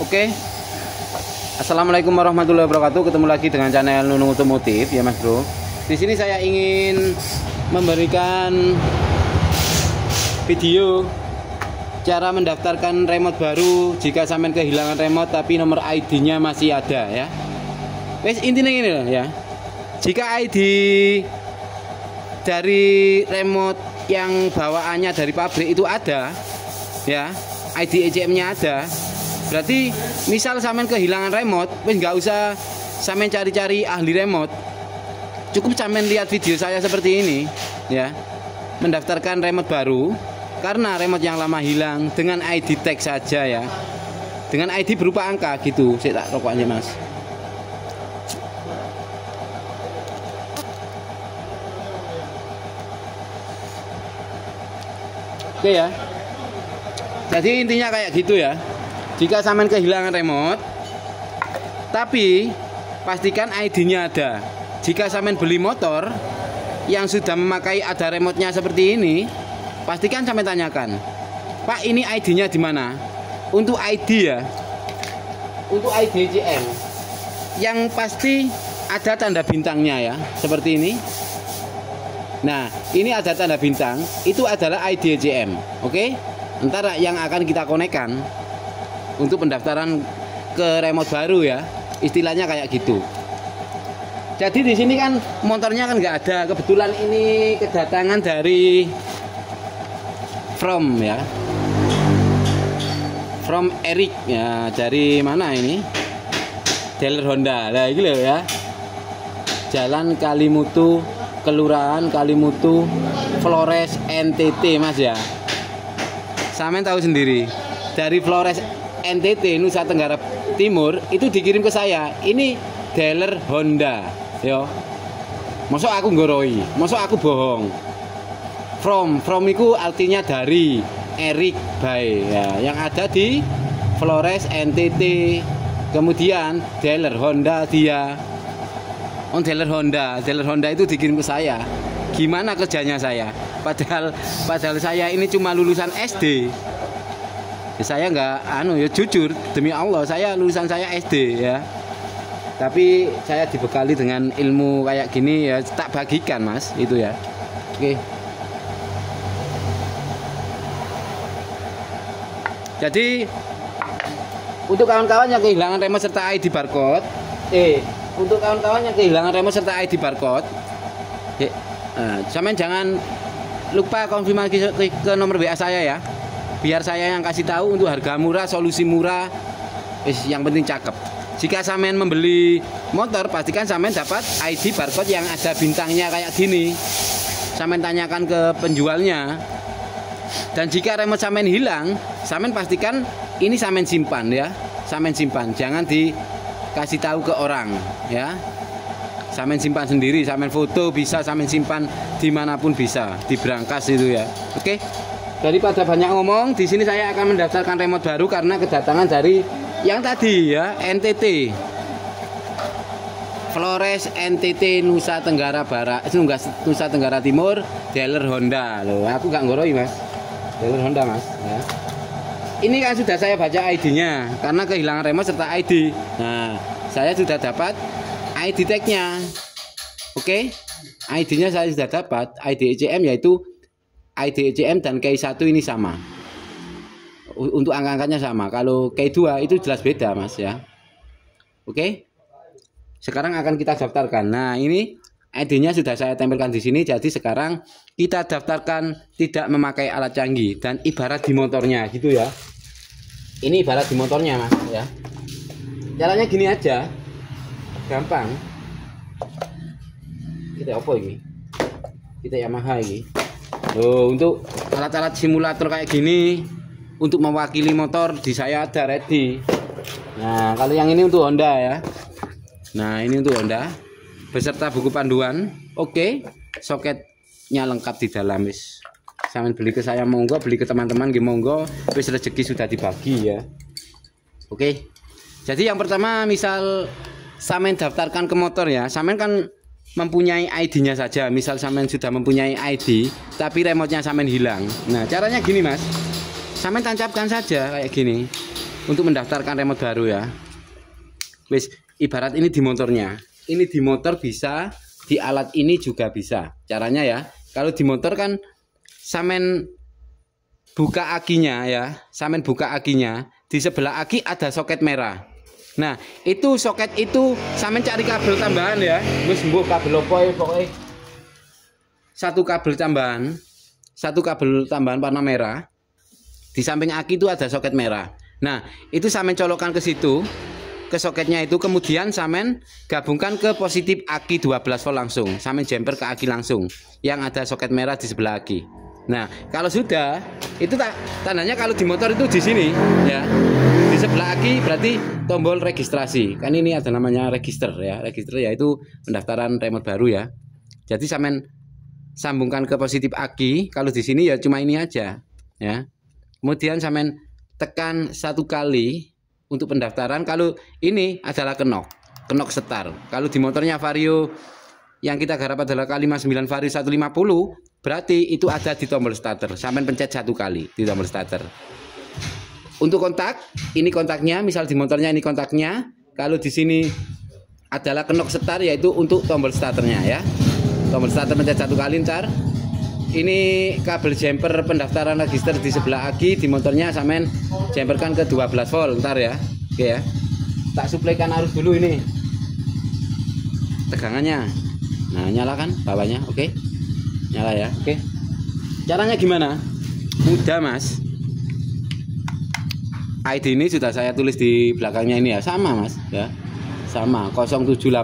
Oke. Assalamualaikum warahmatullahi wabarakatuh. Ketemu lagi dengan channel Nunung Otomotif ya Mas Bro. Di sini saya ingin memberikan video cara mendaftarkan remote baru jika sampean kehilangan remote tapi nomor ID-nya masih ada ya. Wes intinya ini loh ya. Jika ID dari remote yang bawaannya dari pabrik itu ada ya, ID ECM-nya ada, berarti misal sampean kehilangan remote, wes nggak usah sampean cari-cari ahli remote, cukup sampean lihat video saya seperti ini ya, mendaftarkan remote baru karena remote yang lama hilang dengan ID tag saja ya, dengan ID berupa angka gitu. Saya tak rokoknya Mas. Oke ya. Jadi intinya kayak gitu ya. Jika sampean kehilangan remote, tapi pastikan ID-nya ada. Jika sampean beli motor yang sudah memakai ada remote-nya seperti ini, pastikan sampean tanyakan, Pak, ini ID-nya di mana? Untuk ID ya, untuk ID ECM, yang pasti ada tanda bintangnya ya, seperti ini. Nah, ini ada tanda bintang, itu adalah ID ECM, oke? Ntar yang akan kita konekkan untuk pendaftaran ke remote baru ya, istilahnya kayak gitu. Jadi di sini kan motornya kan nggak ada, kebetulan ini kedatangan dari From ya, From Eric ya, dari mana ini? Dealer Honda. Nah, ini loh ya, Jalan Kalimutu, Kelurahan Kalimutu, Flores, NTT Mas ya. Sampean tahu sendiri, dari Flores NTT Nusa Tenggara Timur itu dikirim ke saya. Ini dealer Honda, yo. Masuk aku ngoroi, masuk aku bohong. From itu artinya dari, Eric by ya, yang ada di Flores NTT. Kemudian dealer Honda dia. Dealer Honda itu dikirim ke saya. Gimana kerjanya saya? Padahal saya ini cuma lulusan SD. Saya nggak ya jujur demi Allah, saya lulusan saya SD ya. Tapi saya dibekali dengan ilmu kayak gini ya, tak bagikan Mas, itu ya. Oke. Jadi untuk kawan-kawan yang kehilangan remote serta ID barcode, untuk kawan-kawan yang kehilangan remote serta ID barcode, sampean jangan lupa konfirmasi ke nomor WA saya ya. Biar saya yang kasih tahu untuk harga murah, solusi murah, yang penting cakep. Jika sampean membeli motor, pastikan sampean dapat ID barcode yang ada bintangnya kayak gini. Sampean tanyakan ke penjualnya. Dan jika remote sampean hilang, sampean pastikan ini sampean simpan ya. Sampean simpan, jangan dikasih tahu ke orang ya. Sampean simpan sendiri, sampean foto bisa, sampean simpan dimanapun bisa, di brankas itu ya. Oke. Daripada banyak ngomong, di sini saya akan mendaftarkan remote baru karena kedatangan dari yang tadi ya, NTT, Flores NTT Nusa Tenggara Barat, Nusa Tenggara Timur, dealer Honda. Loh, aku nggak ngoroi Mas, dealer Honda Mas. Ya. Ini kan sudah saya baca ID-nya karena kehilangan remote serta ID. Nah, saya sudah dapat ID tag-nya. Oke, ID-nya saya sudah dapat, ID ECM yaitu ID ECM dan K1 ini sama. Untuk angka-angkanya sama. Kalau K2 itu jelas beda Mas ya. Oke. Sekarang akan kita daftarkan. Nah, ini ID-nya sudah saya tempelkan di sini. Jadi sekarang kita daftarkan tidak memakai alat canggih dan ibarat di motornya gitu ya. Ini ibarat di motornya Mas ya. Caranya gini aja. Gampang. Kita apa ini? Kita Yamaha ini. Loh, untuk alat-alat simulator kayak gini untuk mewakili motor di saya ada ready. Nah, kalau yang ini untuk Honda ya. Nah, ini untuk Honda beserta buku panduan. Oke. Soketnya lengkap di dalam wis. Sampeyan beli ke saya monggo, beli ke teman-teman nggih monggo, wis rezeki sudah dibagi ya. Oke. Jadi yang pertama misal sampeyan daftarkan ke motor ya, sampeyan kan mempunyai ID-nya saja. Misal sampean sudah mempunyai ID tapi remote-nya sampean hilang. Nah, caranya gini Mas. Sampean tancapkan saja kayak gini. untuk mendaftarkan remote baru ya. Wis, ibarat ini di motornya. Ini di motor bisa, di alat ini juga bisa. Caranya ya, kalau di motor kan samen buka akinya ya, samen buka akinya, di sebelah aki ada soket merah. Nah, itu soket itu samen cari kabel tambahan ya. Wis mbuh kabel opo ya pokoknya. Satu kabel tambahan warna merah. Di samping aki itu ada soket merah. Nah, itu samen colokkan ke situ, ke soketnya itu, kemudian samen gabungkan ke positif aki 12 volt langsung. Samen jumper ke aki langsung yang ada soket merah di sebelah aki. Nah, kalau sudah itu tandanya kalau di motor itu di sini ya. Di sebelah aki berarti tombol registrasi. Kan ini ada namanya register ya. Register yaitu pendaftaran remote baru ya. Jadi samen sambungkan ke positif aki. Kalau di sini ya cuma ini aja ya. Kemudian samen tekan 1 kali untuk pendaftaran. Kalau ini adalah kenok setar. Kalau di motornya Vario yang kita garap adalah K59 Vario 150, berarti itu ada di tombol starter. Sampai pencet 1 kali di tombol starter. Untuk kontak, ini kontaknya. Misal di motornya ini kontaknya. Kalau di sini adalah kenok setar, yaitu untuk tombol starternya ya. Tombol starter pencet 1 kali ntar. Ini kabel jumper pendaftaran register di sebelah aki. Di motornya sampai jumperkan ke 12 volt ntar ya. Oke ya. Tak suplaikan arus dulu ini. Tegangannya. Nah, nyalakan bawahnya, oke. Nyala ya, oke. Caranya gimana? Mudah, Mas. ID ini sudah saya tulis di belakangnya ini ya, sama Mas ya. Sama 078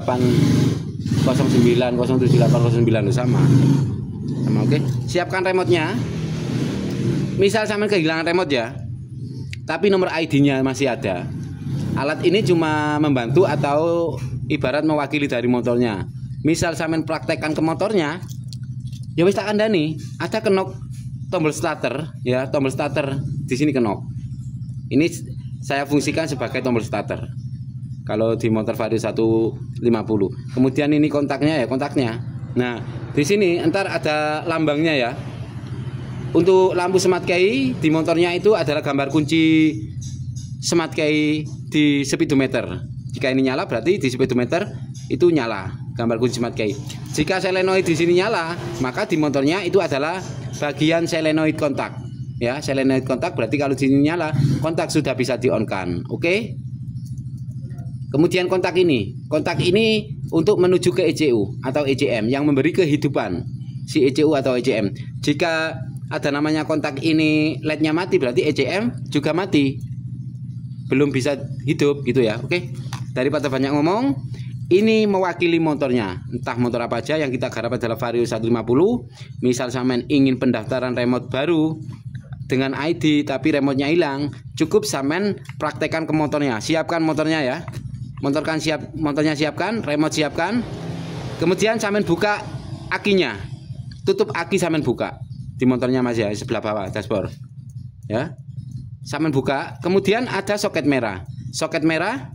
09 078 09 sama. Sama oke. Siapkan remote-nya. Misal sampai kehilangan remote ya. Tapi nomor ID-nya masih ada. Alat ini cuma membantu atau ibarat mewakili dari motornya. Misal sampean praktekkan ke motornya, ya wis tak kandhani, ada kenok tombol starter ya, tombol starter di sini kenok. Ini saya fungsikan sebagai tombol starter. Kalau di motor Vario 150. Kemudian ini kontaknya ya, kontaknya. Nah, di sini entar ada lambangnya ya. Untuk lampu smart key di motornya itu adalah gambar kunci smart key di speedometer. Jika ini nyala berarti di speedometer itu nyala gambar kunci smart key. Jika solenoid di sini nyala, maka di motornya itu adalah bagian solenoid kontak. Ya, solenoid kontak berarti kalau di sini nyala, kontak sudah bisa di-on-kan. Oke? Kemudian kontak ini untuk menuju ke ECU atau ECM yang memberi kehidupan si ECU atau ECM. Jika ada namanya kontak ini LED-nya mati, berarti ECM juga mati. Belum bisa hidup gitu ya. Oke? Daripada banyak ngomong, ini mewakili motornya. Entah motor apa aja yang kita garap adalah Vario 150. Misal sampean ingin pendaftaran remote baru dengan ID tapi remote-nya hilang, cukup sampean praktekkan ke motornya. Siapkan motornya ya. Motornya siapkan, remote siapkan. Kemudian sampean buka akinya. Tutup aki sampean buka. Di motornya Mas ya, sebelah bawah dashboard. Ya. Sampean buka, kemudian ada soket merah. Soket merah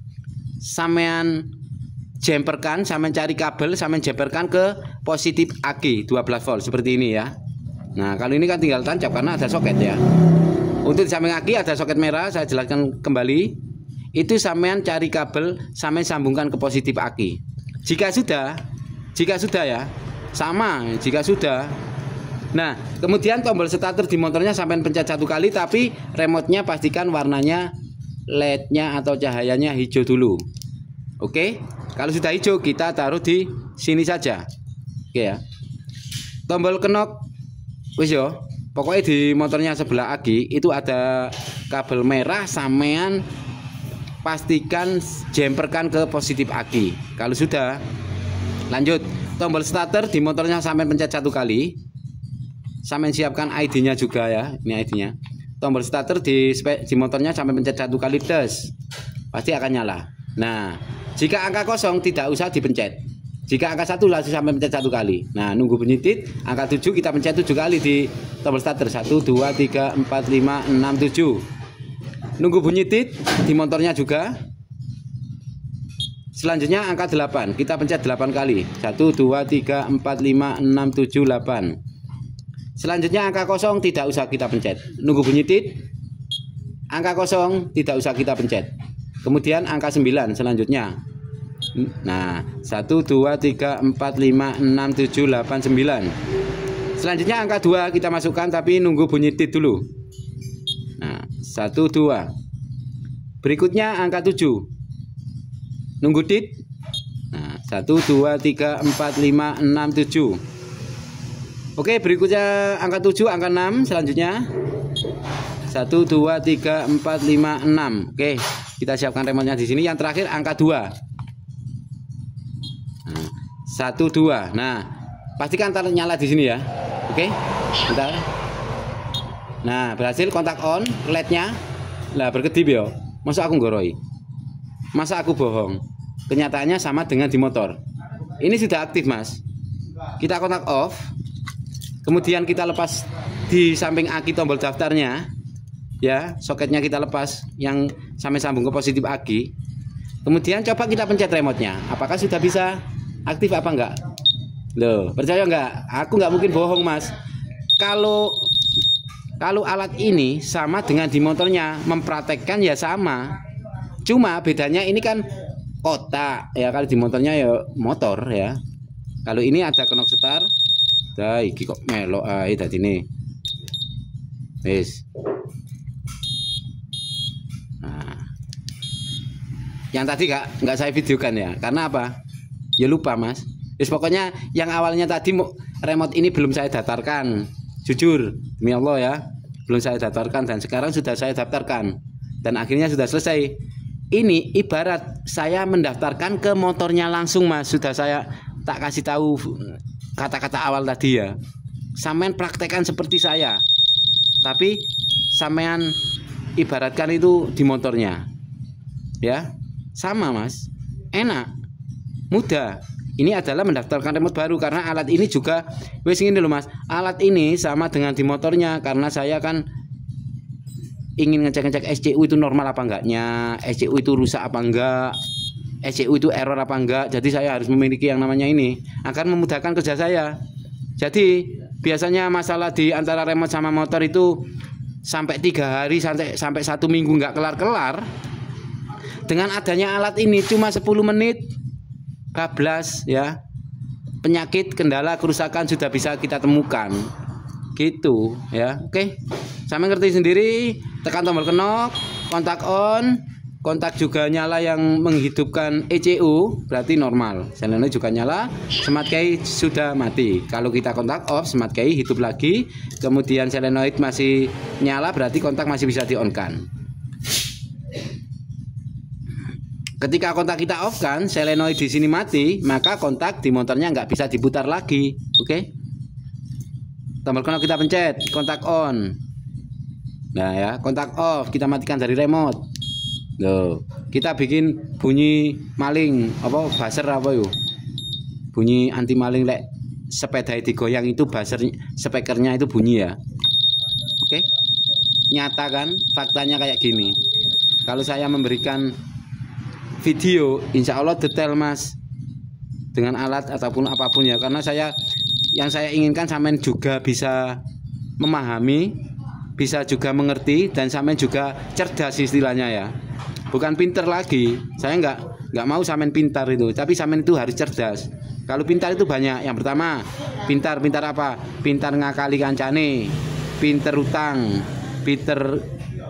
sampean jumperkan, sampean cari kabel, sampean jumperkan ke positif aki 12 volt seperti ini ya. Nah, kalau ini kan tinggal tancap karena ada soket ya. Untuk di samping aki ada soket merah, saya jelaskan kembali. Itu sampean cari kabel, sampean sambungkan ke positif aki. Jika sudah ya, sama jika sudah. Nah, kemudian tombol starter di motornya sampean pencet 1 kali, tapi remote-nya pastikan warnanya LED-nya atau cahayanya hijau dulu. Oke? Kalau sudah hijau kita taruh di sini saja. Oke ya. Tombol kenok wis yo. Pokoknya di motornya sebelah aki itu ada kabel merah, sampean pastikan jumperkan ke positif aki. Kalau sudah, lanjut. Tombol starter di motornya sampean pencet 1 kali. Sampean siapkan ID-nya juga ya. Ini ID-nya. Tombol starter di motornya sampai pencet 1 kali des, pasti akan nyala. Nah, jika angka kosong tidak usah dipencet. Jika angka 1 langsung sampai pencet 1 kali. Nah, nunggu bunyi tit. Angka 7 kita pencet 7 kali di tombol starter. 1, 2, 3, 4, 5, 6, 7. Nunggu bunyi tit di motornya juga. Selanjutnya angka 8. Kita pencet 8 kali. 1, 2, 3, 4, 5, 6, 7, 8. Selanjutnya angka kosong tidak usah kita pencet. Nunggu bunyi tit. angka 0 tidak usah kita pencet. Kemudian angka 9 selanjutnya. Nah, 1 2 3 4 5 6 7 8 9. Selanjutnya angka 2 kita masukkan tapi nunggu bunyi tit dulu. Nah, 1 2. Berikutnya angka 7. Nunggu tit. Nah, 1 2 3 4 5 6 7. Oke, berikutnya angka 7, angka 6 selanjutnya. 1 2 3 4 5 6. Oke, kita siapkan remote-nya di sini. Yang terakhir angka 2. Nah, 1 2. Nah, pastikan nyala di sini ya. Oke. Bentar. Nah, berhasil kontak on, LED-nya. Lah berkedip yo. Masa aku nggoroi? Masa aku bohong? Kenyataannya sama dengan di motor. Ini sudah aktif, Mas. Kita kontak off. Kemudian kita lepas di samping aki tombol daftarnya. Ya, soketnya kita lepas yang sampai sambung ke positif aki. Kemudian coba kita pencet remote-nya. Apakah sudah bisa aktif apa enggak? Loh, percaya enggak? Aku enggak mungkin bohong, Mas. Kalau alat ini sama dengan di motornya, mempraktekkan ya sama. Cuma bedanya ini kan kotak ya, kalau di motornya ya motor ya. Kalau ini ada knob start. Dah iki kok melok ae dadine. Wis. Nah. Yang tadi enggak saya videokan ya. Karena apa? Ya lupa, Mas. Wis pokoknya yang awalnya tadi remote ini belum saya daftarkan. Jujur, demi Allah ya. Belum saya daftarkan dan sekarang sudah saya daftarkan. Dan akhirnya sudah selesai. Ini ibarat saya mendaftarkan ke motornya langsung, Mas. Sudah saya tak kasih tahu kata-kata awal tadi ya. Sampean praktekkan seperti saya. Tapi sampean ibaratkan itu di motornya. Ya. Sama, Mas. Enak. Mudah. Ini adalah mendaftarkan remote baru karena alat ini juga wes ini loh, Mas. Alat ini sama dengan di motornya karena saya kan ingin ngecek-ngecek SCU itu normal apa enggaknya, SCU itu rusak apa enggak, SCU itu error apa enggak. Jadi saya harus memiliki yang namanya ini akan memudahkan kerja saya. Jadi biasanya masalah di antara remote sama motor itu sampai 3 hari sampai 1 minggu nggak kelar-kelar. Dengan adanya alat ini cuma 10 menit kablas ya, penyakit, kendala, kerusakan sudah bisa kita temukan gitu ya. Oke, sampai ngerti sendiri. Tekan tombol knob, kontak on, kontak juga nyala yang menghidupkan ECU berarti normal. Selenoid juga nyala, smart key sudah mati. Kalau kita kontak off, smart key hidup lagi. Kemudian selenoid masih nyala berarti kontak masih bisa di on kan. Ketika kontak kita off kan, selenoid di sini mati, maka kontak di motornya nggak bisa diputar lagi. Oke? Tombol knob kita pencet, kontak on. Nah ya, kontak off, kita matikan dari remote. Loh, kita bikin bunyi maling, apa buzzer apa yuk? Bunyi anti maling lek sepeda digoyang itu buzzer, speakernya itu bunyi ya. Oke? Nyata kan, faktanya kayak gini. Kalau saya memberikan video, insya Allah detail, Mas, dengan alat ataupun apapun ya, karena yang saya inginkan sampean juga bisa memahami, bisa juga mengerti, dan sampean juga cerdas istilahnya ya, bukan pinter lagi. Saya nggak mau sampean pintar itu, tapi sampean itu harus cerdas. Kalau pintar itu banyak. Yang pertama, pintar apa? Pintar ngakali kancane, pinter utang, pinter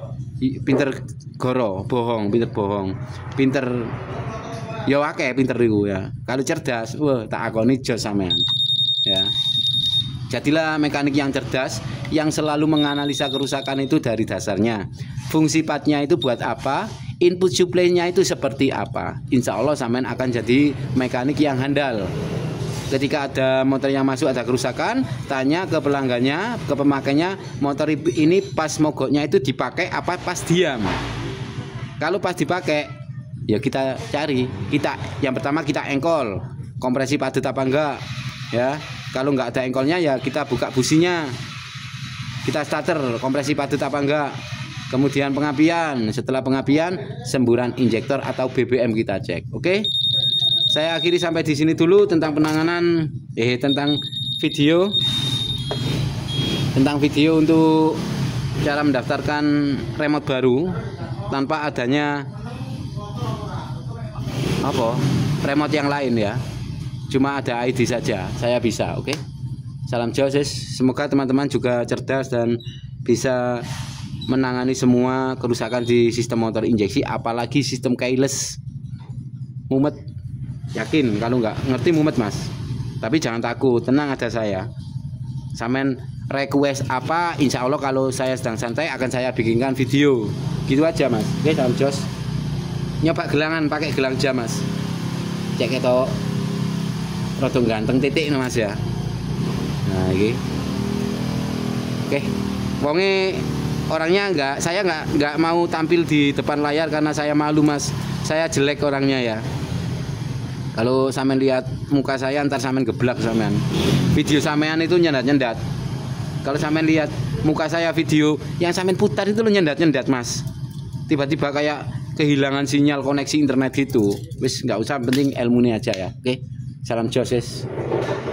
goro, bohong, pinter ya akeh pinter itu ya. Kalau cerdas, wah tak akoni jos sampean ya. Jadilah mekanik yang cerdas, yang selalu menganalisa kerusakan itu dari dasarnya. Fungsi partnya itu buat apa? Input supply-nya itu seperti apa? Insya Allah sampean akan jadi mekanik yang handal. Ketika ada motor yang masuk ada kerusakan, tanya ke pelanggannya, ke pemakainya, motor ini pas mogoknya itu dipakai apa pas diam. Kalau pas dipakai, ya kita cari. Yang pertama kita engkol, kompresi padat apa enggak, ya. Kalau nggak ada engkolnya ya kita buka businya, kita starter, kompresi padat apa enggak. Kemudian pengapian, setelah pengapian semburan injektor atau BBM kita cek. Oke, saya akhiri sampai di sini dulu tentang penanganan tentang video untuk cara mendaftarkan remote baru tanpa adanya remote yang lain ya. Cuma ada ID saja, saya bisa. Oke. Salam Josis. Semoga teman-teman juga cerdas dan bisa menangani semua kerusakan di sistem motor injeksi, apalagi sistem keyless. Mumet, yakin kalau nggak ngerti mumet mas. Tapi jangan takut, tenang, ada saya. Samen request apa, insya Allah kalau saya sedang santai akan saya bikinkan video. Gitu aja mas. Oke, salam Jos. Nyoba gelangan pakai gelang jam mas. Cek itu rodong ganteng titik mas ya. Nah ini. Oke, wonge orangnya saya nggak mau tampil di depan layar karena saya malu mas. Saya jelek orangnya ya. Kalau sampean lihat muka saya ntar sampean geblak sampean. Video sampean itu nyendat-nyendat. Kalau sampean lihat muka saya video yang sampean putar itu lo nyendat-nyendat mas. Tiba-tiba kayak kehilangan sinyal koneksi internet gitu. Wis nggak usah, penting ilmunya aja ya. Oke. Salam Joses.